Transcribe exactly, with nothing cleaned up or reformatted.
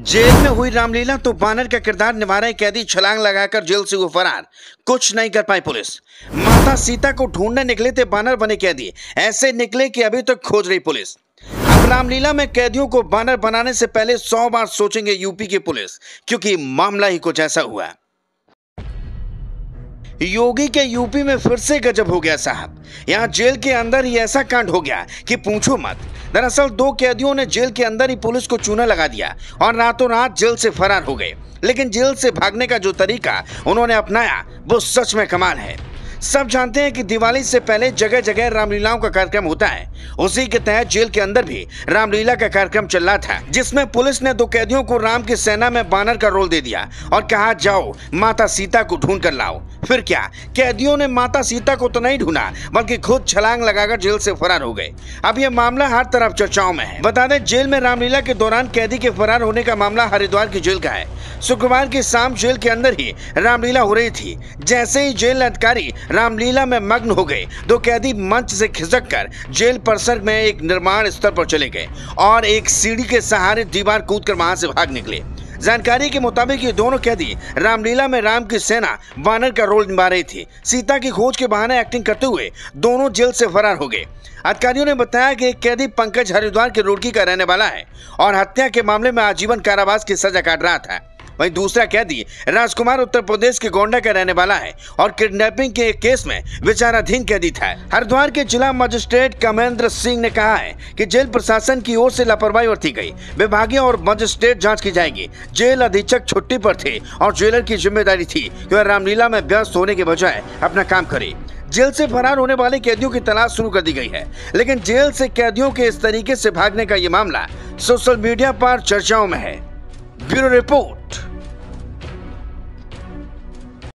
Jail में हुई रामलीला तो बानर का किरदार निभा रहे कैदी छलांग लगाकर जेल से हुए फरार। कुछ नहीं कर पाई पुलिस। माता सीता को ढूंढने निकले थे बानर बने कैदी, ऐसे निकले कि अभी तक खोज रही पुलिस। अब रामलीला में कैदियों को बानर बनाने से पहले सौ बार सोचेंगे यूपी की पुलिस, क्योंकि मामला ही कुछ ऐसा हुआ। योगी के यूपी में फिर से गजब हो गया साहब। यहां जेल के अंदर ही ऐसा कांड हो गया कि पूछो मत। दरअसल दो कैदियों ने जेल के अंदर ही पुलिस को चूना लगा दिया और रातों रात जेल से फरार हो गए। लेकिन जेल से भागने का जो तरीका उन्होंने अपनाया वो सच में कमाल है। सब जानते हैं कि दिवाली से पहले जगह जगह रामलीलाओं का कार्यक्रम होता है। उसी के तहत जेल के अंदर भी रामलीला का कार्यक्रम चल रहा था, जिसमें पुलिस ने दो कैदियों को राम की सेना में बानर का रोल दे दिया और कहा जाओ माता सीता को ढूंढ कर लाओ। फिर क्या, कैदियों ने माता सीता को तो नहीं ढूंढा बल्कि खुद छलांग लगाकर जेल से फरार हो गए। अब यह मामला हर तरफ चर्चाओं में है। बता दें, जेल में रामलीला के दौरान कैदी के फरार होने का मामला हरिद्वार की जेल का है। शुक्रवार की शाम जेल के अंदर ही रामलीला हो रही थी। जैसे ही जेल अधिकारी रामलीला में मग्न हो गए, दो कैदी मंच से खिसक कर जेल परिसर में एक निर्माण स्थल पर चले गए और एक सीढ़ी के सहारे दीवार कूदकर वहां से भाग निकले। जानकारी के मुताबिक ये दोनों कैदी रामलीला में राम की सेना बानर का रोल निभा रही थी। सीता की खोज के बहाने एक्टिंग करते हुए दोनों जेल से फरार हो गए। अधिकारियों ने बताया कि एक कैदी पंकज हरिद्वार के रुड़की का रहने वाला है और हत्या के मामले में आजीवन कारावास की सजा काट रहा था। वहीं दूसरा कैदी राजकुमार उत्तर प्रदेश के गोंडा का रहने वाला है और किडनैपिंग के एक केस में विचाराधीन कैदी था। हरिद्वार के जिला मजिस्ट्रेट कमेंद्र सिंह ने कहा है कि जेल प्रशासन की ओर से लापरवाही बरती गई। विभागीय और मजिस्ट्रेट जांच की जाएगी। जेल अधीक्षक छुट्टी पर थे और जेलर की जिम्मेदारी थी कि वह रामलीला में व्यस्त होने के बजाय अपना काम करे। जेल से फरार होने वाले कैदियों की तलाश शुरू कर दी गई है, लेकिन जेल से कैदियों के इस तरीके से भागने का ये मामला सोशल मीडिया पर चर्चाओं में है। Bureau report.